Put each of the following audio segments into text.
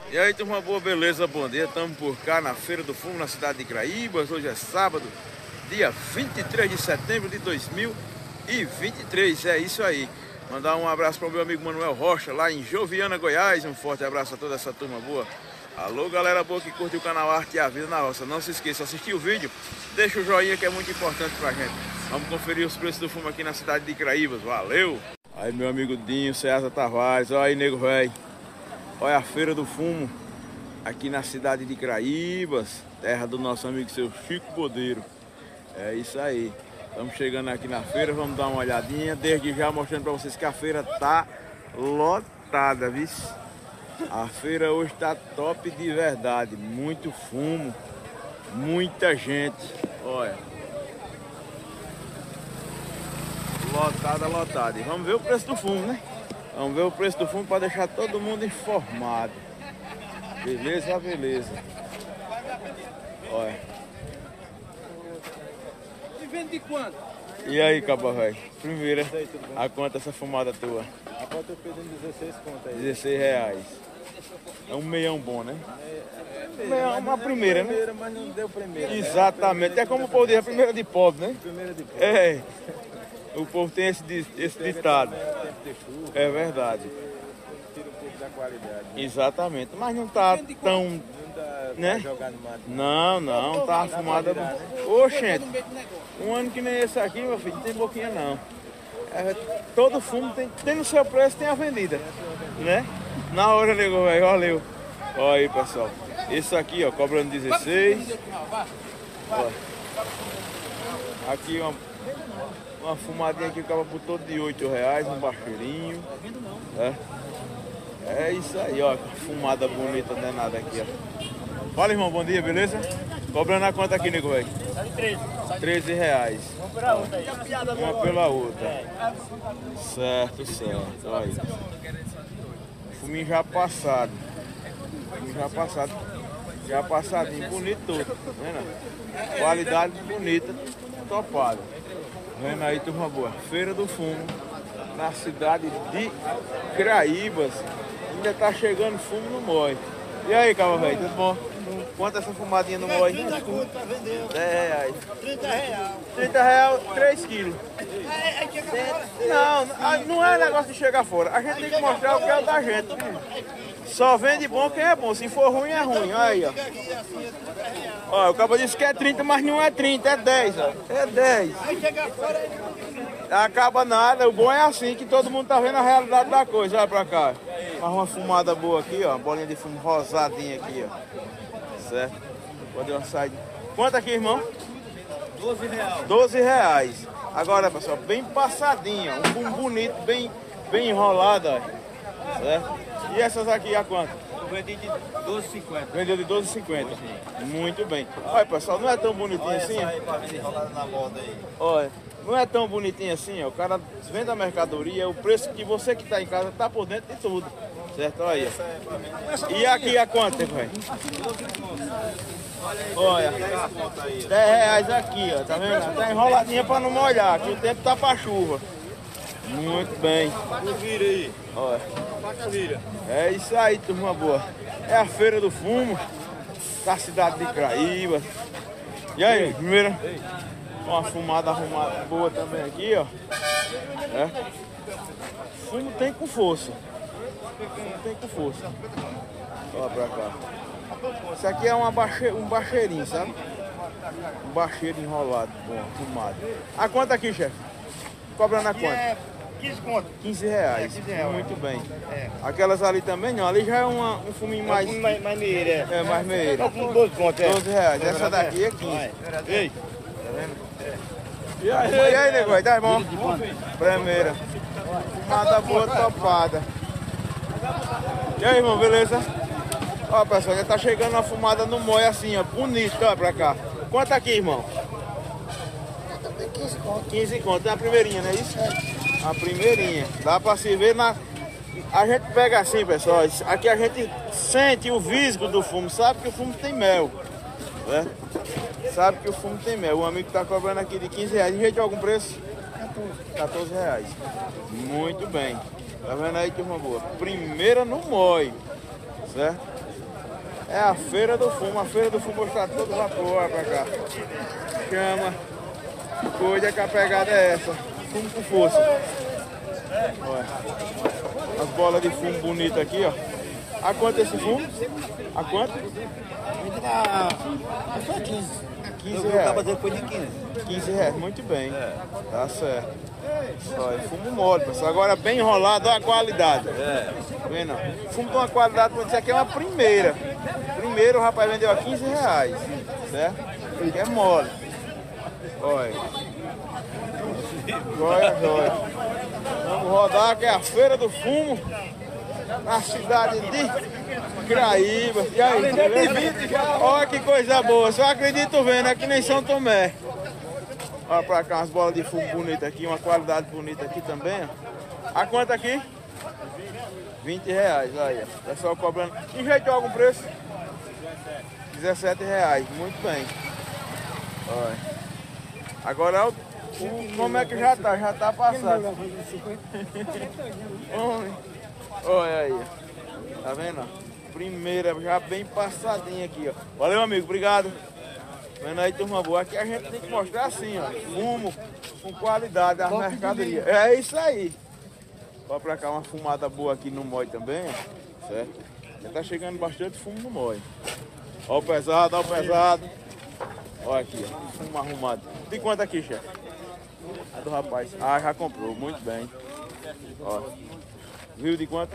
E aí, turma boa, beleza? Bom dia, estamos por cá na Feira do Fumo, na cidade de Craíbas. Hoje é sábado, dia 23 de setembro de 2023. É isso aí. Mandar um abraço para o meu amigo Manuel Rocha, lá em Joviana, Goiás. Um forte abraço a toda essa turma boa. Alô, galera boa que curte o canal Arte e a Vida na Roça. Não se esqueça, assistir o vídeo, deixa o joinha que é muito importante pra gente. Vamos conferir os preços do fumo aqui na cidade de Craíbas. Valeu! Aí, meu amigo Dinho, César Tavares. Olha aí, nego velho. Olha a Feira do Fumo aqui na cidade de Craíbas, terra do nosso amigo seu Chico Bodeiro. É isso aí. Estamos chegando aqui na feira, vamos dar uma olhadinha. Desde já mostrando para vocês que a feira tá lotada, viu? A feira hoje tá top de verdade. Muito fumo, muita gente. Olha. Lotada. E vamos ver o preço do fumo, né? Vamos ver o preço do fumo para deixar todo mundo informado. Beleza, beleza. Olha. E vende de quanto? E aí, caba velho? Primeira, a quanto essa fumada tua? A conta eu pedi 16 conto aí. 16 reais. É um meião bom, né? É uma primeira, né? Primeira, mas não deu primeira. Exatamente. É como o povo diz, a primeira de pobre, né? Primeira de pobre. É. O povo tem esse ditado. É verdade. Tira um pouco da qualidade. Exatamente. Mas não tá tão... Não dá né? pra jogar no mato. Não, tá fumada. Oxente, um ano que nem esse aqui, meu filho, não tem boquinha não. É, todo fumo tem no seu preço, tem a vendida, né? Na hora, nego, velho, valeu. Olha aí, pessoal. Esse aqui, ó, cobrando 16. Ó. Aqui uma fumadinha que acaba por todo de 8 reais, um bacheirinho. É isso aí, ó. Fumada bonita, não é nada aqui, ó. Fala, irmão, bom dia, beleza? Cobrando a conta aqui, nego, velho? 13 reais. Uma pela outra. Certo. Olha aí. Fuminho já passado. Já passadinho, bonito todo. Tá vendo? Qualidade bonita, topada. Vendo aí, turma boa. Feira do Fumo, na cidade de Craíbas. Ainda tá chegando fumo no Moi. E aí, caba velho, tudo bom? Quanto essa fumadinha no Moi? 30 conto pra vender. 10 reais. 30 reais. 30 reais, 3 quilos. Não é negócio de chegar fora. A gente tem que mostrar o que é da gente. Só vende bom quem é bom. Se for ruim, é ruim. Olha aí, ó. Ó, o cabo disse que é 30, mas não é 30, é 10, ó. É 10. Aí chega fora Acaba nada, o bom é assim, que todo mundo tá vendo a realidade da coisa. Olha pra cá. Mais uma fumada boa aqui, ó. Bolinha de fumo rosadinha aqui, ó. Certo? Pode uma saída. Quanto aqui, irmão? 12 reais. 12 reais. Agora, pessoal, bem passadinha. Um fumo bonito, bem enrolado, ó. Certo? E essas aqui a quanto? Eu vendi de 12,50. Vendeu de 12,50. Muito bem. Olha, pessoal, não é tão bonitinho assim? Aí pra vender enrolada na moda aí. Olha, não é tão bonitinho assim, ó. O cara vende a mercadoria, o preço que você que tá em casa tá por dentro de tudo. Certo? Olha aí. E aqui a quanto, velho? Olha, 10 reais aqui, ó. Tá vendo? Tá enroladinha pra não molhar, que o tempo tá pra chuva. Muito bem. Vira aí. Olha. Vira. É isso aí, turma boa. É a Feira do Fumo da cidade de Craíbas. E aí, primeira? Uma fumada arrumada boa também aqui, ó. É. Fumo tem com força. Olha pra cá. Isso aqui é um bacheirinho, sabe? Um bacheiro enrolado, bom, fumado. A quanto aqui, chefe? Cobrando a quanto? 15 conto. 15 reais. 15 reais. Muito bem. É. Aquelas ali também não, ali já é um fuminho mais... Mais meira. É, mais meira. Tá com 12 conto, 12 reais. Essa daqui é 15. Ei. Tá vendo? E aí, nego? Tá bom? Primeira. Fumada boa, topada. E aí, irmão, beleza? Ó, pessoal, já tá chegando uma fumada no Moi assim, ó. Bonito, ó, pra cá. Quanto aqui, irmão? 15 conto. 15 conto. É a primeirinha, não é isso? A primeirinha. Dá pra se ver na... A gente pega assim, pessoal. Aqui a gente sente o visgo do fumo. Sabe que o fumo tem mel, né? Sabe que o fumo tem mel. O amigo tá cobrando aqui de 15 reais. Em jeito de algum preço? 14 reais. Muito bem. Tá vendo aí, turma boa? Primeira no Moi, certo? É a Feira do Fumo. A Feira do Fumo está todo vapor. Olha pra cá. Chama. Cuida que a pegada é essa. Fumo com força. Olha. As bolas de fumo bonitas aqui, ó. A quanto esse fumo? A quanto? Só 15. 15 reais. Depois de 15. 15 reais, muito bem. Tá certo. Olha, fumo mole, pessoal. Agora bem enrolado, olha a qualidade. Vem não. Fumo de uma qualidade, isso aqui é uma primeira. Primeiro o rapaz vendeu a 15 reais. Certo? Porque é mole. Olha. Joia, joia. Vamos rodar que é a Feira do Fumo. Na cidade de Craíbas. E aí, olha que coisa boa. Só acredito vendo, é que nem São Tomé. Olha pra cá, umas bolas de fumo bonitas aqui, uma qualidade bonita aqui também. Ó. A quanto aqui? 20 reais, aí, ó. Pessoal cobrando. Enjeitou algum preço? 17 reais, muito bem. Olha. Agora como é que já tá? Já tá passado. Olha aí, tá vendo? Primeira já bem passadinha aqui, ó. Valeu, amigo, obrigado. Vendo aí, turma boa. Aqui a gente tem que mostrar assim, ó. Fumo com qualidade das mercadorias. É isso aí. Olha pra cá uma fumada boa aqui no Moi também, ó. Certo? Já tá chegando bastante fumo no Moi. Olha o pesado, olha o pesado. Olha aqui, ó. Fumo arrumado. De quanto aqui, chefe? É do rapaz. Ah, já comprou, muito bem. Ó. Viu de quanto?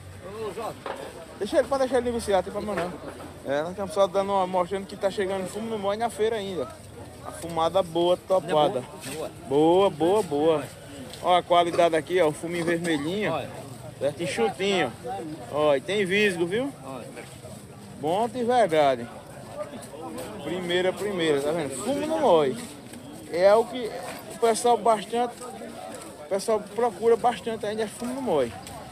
Pode deixar ele negociar, tem problema não. Nós estamos só mostrando que tá chegando fumo no Moi na feira ainda. A fumada boa, topada. Boa, boa, boa. Ó a qualidade aqui, ó, o fuminho vermelhinho. Certo? Enxutinho. Ó, e tem visgo, viu? Bom de verdade. Primeira, tá vendo? Fumo no Moi. É o que o pessoal procura bastante ainda, é fumo no Moi.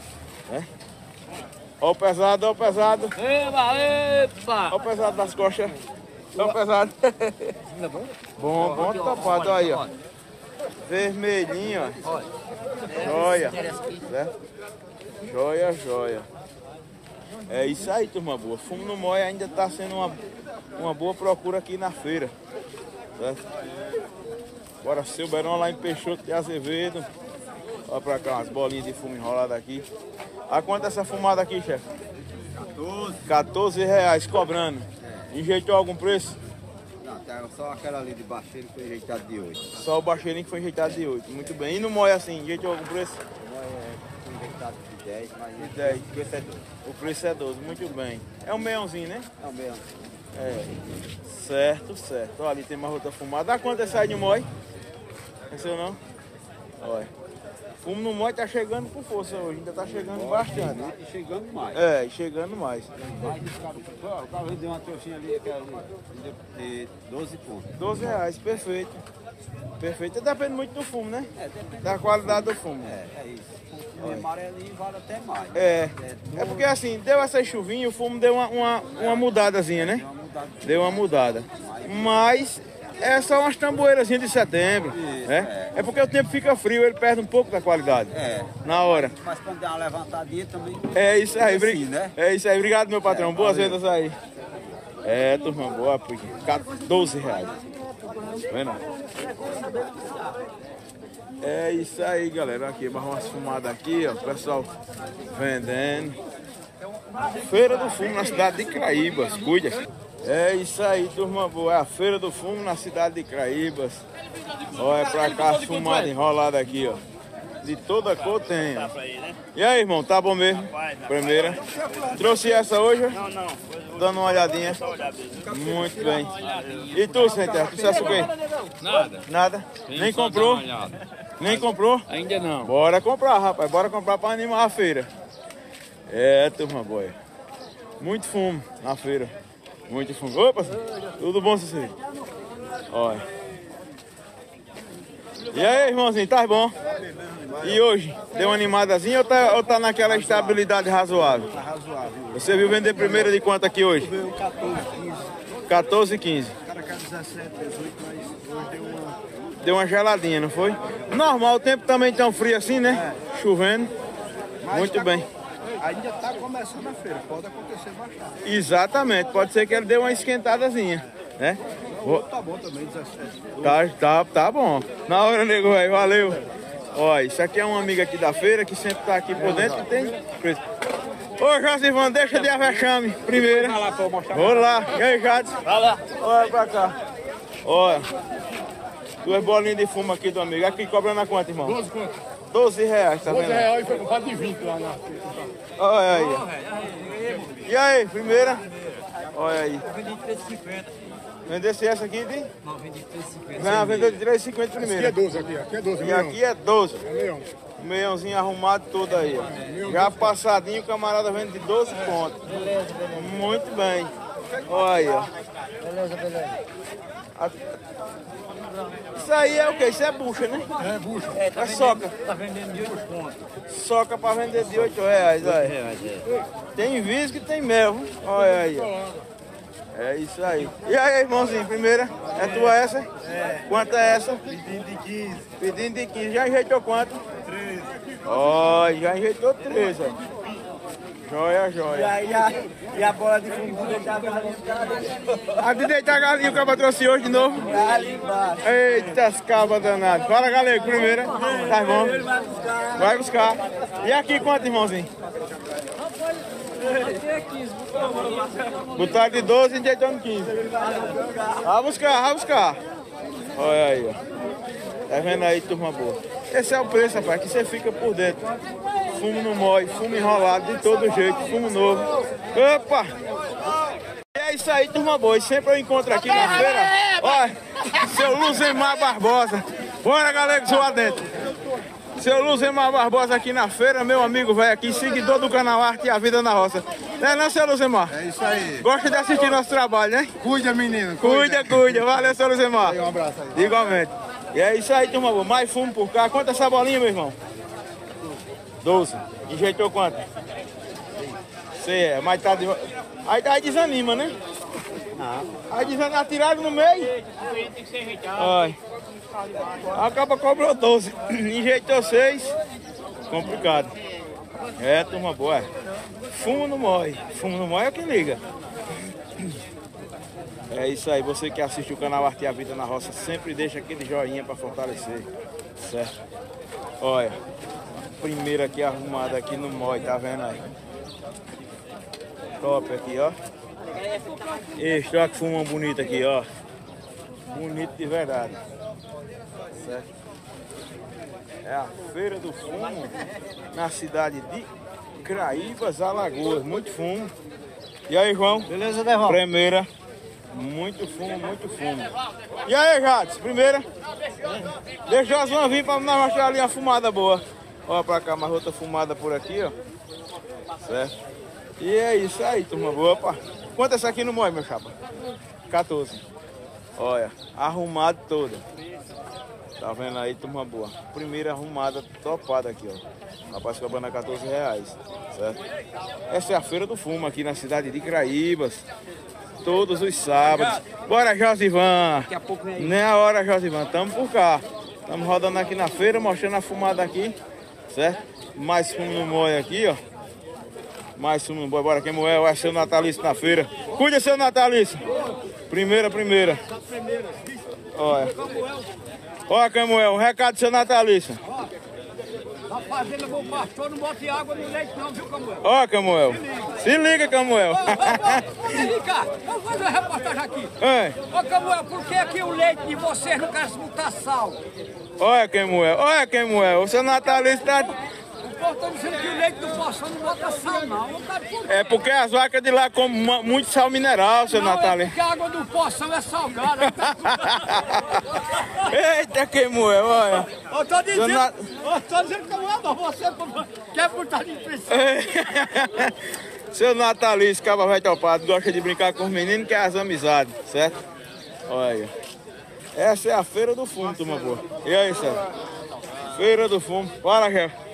Ó o pesado, ó o pesado. Eba, epa! Ó o pesado das costas. Ó o pesado. Bom, bom topado, aí, ó. Vermelhinho, ó. Joia. Certo? Joia, joia. É isso aí, turma boa. Fumo no Moi ainda tá sendo uma boa procura aqui na feira. Certo? Bora, seu Berão lá em Peixoto de Azevedo. Olha pra cá, umas bolinhas de fumo enroladas aqui. A quanto essa fumada aqui, chefe? 14 reais cobrando. Enjeitou algum preço? Não, tá só aquela ali de baixeiro que foi enjeitado de 8. Só o baixeirinho que foi enjeitado de 8. Muito bem. E no Moi assim, enjeitou algum preço? Foi enjeitado de 10, mas De 10. o preço é 12. O preço é 12, muito bem. É um meiãozinho, né? É o mesmo. É. Certo, certo. Olha, ali tem mais outra fumada. A quanto é essa de Moi? Pensou não? Olha. Fumo no Moi tá chegando com força hoje, ainda tá chegando bastante. E chegando mais. É, chegando mais. O cara deu uma trouxinha ali, aquela ali, de 12 pontos. 12 reais, perfeito. Perfeito. Depende muito do fumo, né? Depende. Da qualidade do fumo. É isso. O amarelinho vale até mais. É porque assim, deu essa chuvinha, o fumo deu uma mudadazinha, né? Deu uma mudada. Mas é só umas tamboeirazinhas de setembro. Né? É porque o tempo fica frio, ele perde um pouco da qualidade. Na hora. Mas quando der uma levantadinha também. É isso aí, assim, né? É isso aí, obrigado meu patrão. Boas vendas aí. É, turma, boa, porque 12 reais. Vendo? É isso aí, galera. Aqui, mais umas fumadas aqui, ó. O pessoal vendendo. Feira do Fumo na cidade de Craíbas, cuida. É isso aí, turma boa. É a Feira do Fumo na cidade de Craíbas. Olha pra cá, as fumadas enroladas aqui, ó. De toda cor tem. Ó. E aí, irmão, tá bom mesmo? Primeira. Trouxe essa hoje? Não. Dando uma olhadinha. Muito bem. E tu, Centeno, tu trouxe o quê? Nada. Nada? Nem comprou? Nem comprou? Ainda não. Bora comprar, rapaz. Bora comprar pra animar a feira. É, turma boa. Muito fumo na feira. Muito fumo. Opa, tudo bom, Cecília? Olha. E aí, irmãozinho, tá bom? E hoje? Deu uma animadazinha ou tá naquela estabilidade razoável? Tá razoável. Você viu vender primeiro de quanto aqui hoje? Veio 14, 15. 14, 15. O cara quer 17, 18, mas hoje deu uma. Deu uma geladinha, não foi? Normal, o tempo também tão frio assim, né? Chovendo. Muito bem. Ainda tá começando a feira, pode acontecer mais tarde. Exatamente, pode ser que ele dê uma esquentadazinha, né? Tá bom também, 17. Tá bom. Na hora, nego, velho, valeu. Ó, isso aqui é uma amiga aqui da feira que sempre tá aqui por dentro, que tem coisa. Ô, Josivan, deixa de avexame primeiro. Vou lá. E aí, Jades? Vai lá. Olha pra cá. Olha. 2 bolinhas de fumo aqui do amigo. Aqui cobrando a quanto, irmão? 12 quanto? 12 reais, tá 12 vendo? reais foi comprado de 20 lá na. Olha aí. E aí, primeira? Olha aí. Vendi 3,50. Vendesse essa aqui de? Não, vendi 3,50. Não, vendeu de 3,50 Aqui é primeiro. 12 aqui é 12. E aqui é 12. É leão. Meiãozinho arrumado todo aí, ó. Já passadinho, o camarada vende de 12 pontos. Beleza. Muito bem. Olha aí, ó. Beleza. Isso aí é o quê? Isso é bucha, né? É bucho. É soca. Tá vendendo de 8 pontos. Soca pra vender de 8 reais, olha. Tem visco e tem mel, viu? Olha aí, ó. É isso aí. E aí, irmãozinho, primeira? É tua essa? É. Quanto é essa? Pedindo de 15. Pedindo de 15. Já ajeitou quanto? 13. Ó, já ajeitou 13, ó. Joia. E a bola de fundo de deitar a galinha. A de deitar a galinha o cara trouxe hoje de novo? Ali embaixo. Eita, as cabas danadas. Fala, galera, primeira. Tá bom? Vai buscar. E aqui quanto, irmãozinho? Botaram de 12 e enjeitando 15. Vai buscar. Olha aí, ó. Tá vendo aí, turma boa? Esse é o preço, rapaz, que você fica por dentro. Fumo no mói, fumo enrolado de todo jeito, fumo novo. Opa! E é isso aí, turma boa. E sempre eu encontro aqui na feira. Olha, seu Luzemar Barbosa. Bora, galera, zoar dentro. Seu Luzemar Barbosa aqui na feira, meu amigo velho aqui, seguidor do canal Arte e a Vida na Roça. Não, seu Luzemar? É isso aí. Gosta de assistir nosso trabalho, né? Cuida, menino. Cuida. Valeu, seu Luzemar. Um abraço aí. Igualmente. E é isso aí, turma boa. Mais fumo por cá. Quanto é essa bolinha, meu irmão? 12. Enjeitou quanto? Sei, mas tá de... Aí desanima, né? Aí desanima, atirado no meio. Olha. Acaba cobrou 12. Enjeitou 6. Complicado. É, turma boa. Fumo no mói. Fumo no mói é quem liga. É isso aí, você que assiste o canal Arte e a Vida na Roça, sempre deixa aquele joinha para fortalecer, certo? Olha, primeiro aqui arrumada aqui no mói, tá vendo aí? Top aqui, ó. Este, olha que fuma bonito aqui, ó. Bonito de verdade, certo? É a Feira do Fumo na cidade de Craíbas, Alagoas, muito fumo. E aí, João? Beleza, Devão? Primeira. Muito fumo. E aí, Jades, primeira? Deixa as mãos vir pra nós mostrar ali a fumada boa. Olha pra cá, mais outra fumada por aqui, ó. Certo? E é isso aí, turma boa, pá. Quanto é essa aqui no mói, meu chapa? 14. Olha, arrumado toda. Tá vendo aí, turma boa? Primeira arrumada topada aqui, ó. Rapaz, cobrando a 14 reais, certo? Essa é a Feira do Fumo aqui na cidade de Craíbas. Todos os sábados. Bora, Josivan. Daqui a pouco vem aí. Nem a hora, Josivan. Estamos por cá. Estamos rodando aqui na feira, mostrando a fumada aqui. Certo? Mais fumo no mói aqui, ó. Mais fumo no mói. Bora, Kemuel. É seu natalício na feira. Cuida, seu natalício. Primeira. Olha, Kemuel. Um recado do seu natalício. Na fazenda, meu pastor não bota água no leite, não, viu, Camuel? Ó, Kemuel. Se liga, Kemuel. Vem cá, vamos fazer uma reportagem aqui. Ei. Ô, Camuel, por que aqui o leite de vocês não quer botar sal? Olha, Kemuel. O seu natalício tá... O povo tá dizendo que o leite do poção não bota sal, não. Eu quero por quê? É porque as vacas de lá comem muito sal mineral, seu Não, é natalício. porque a água do poção é salgada. Eita, Kemuel, olha. Eu tô dizendo, Dona- Camuel, não, você quer botar de pressão. Seu natalício, caba velho topado, gosta de brincar com os meninos, que é as amizades, certo? Olha aí. Essa é a Feira do Fumo, turma boa. E aí, Sérgio? Feira do Fumo. Bora, chefe.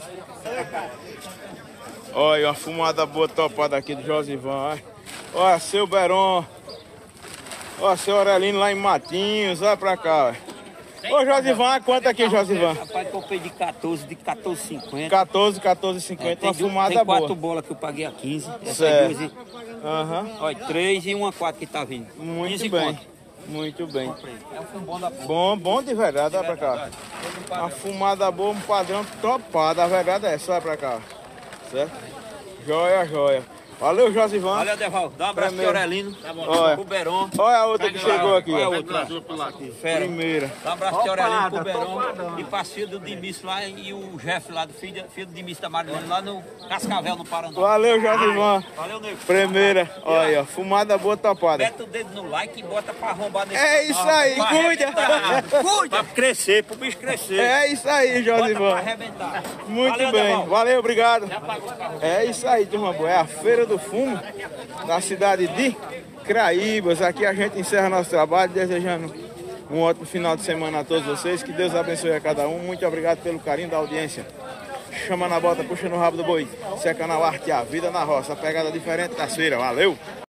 Olha, uma fumada boa topada aqui do Josivan. Olha, seu Beron. Olha, seu Aurelino lá em Matinhos. Olha pra cá, olha. Ô, Josivan, quanto aqui, Josivan? Rapaz, comprei de 14, de 14,50. 14, 14,50, uma fumada tem boa. 4 bolas que eu paguei a 15. Essa Certo. aí, 12. Aham. Olha, 3 e uma 4 que tá vindo. Muito 15 bem. conto. Muito bem. É um fumbom da porra. Bom, bom de verdade, olha pra cá. Uma fumada boa, um padrão topado, a verdade é essa, olha pra cá. Certo? Joia, joia. Valeu, Josivan. Valeu, Deval. Dá um abraço pro Primeiro. Aurelino. Olha. Pro Beron. Olha a outra que chegou aqui. Olha a Ó. outra. Fera. Primeira. Dá um abraço pro Aurelino, pro Beron. E pra filho do Dimício lá e o Jeff lá, do filho do Dimício da Marilene, lá no Cascavel, no Paraná. Valeu, Josivan. Valeu, nego. Primeira. Olha, ó, fumada boa topada. Mete o dedo no like e bota pra arrombar nesse É isso aí, pra cuida. arrebentar. Cuida. Pra crescer, pro bicho crescer. É isso aí, Bota pra Josivan. arrebentar. Muito Valeu, bem. Deval. Valeu, obrigado. É isso aí, turma boa. É a Feira do Fumo da cidade de Craíbas. Aqui a gente encerra nosso trabalho, desejando um ótimo final de semana a todos vocês. Que Deus abençoe a cada um. Muito obrigado pelo carinho da audiência. Chama na bota, puxa no rabo do boi. Esse é canal Arte e a Vida na Roça. A pegada diferente das feiras. Valeu!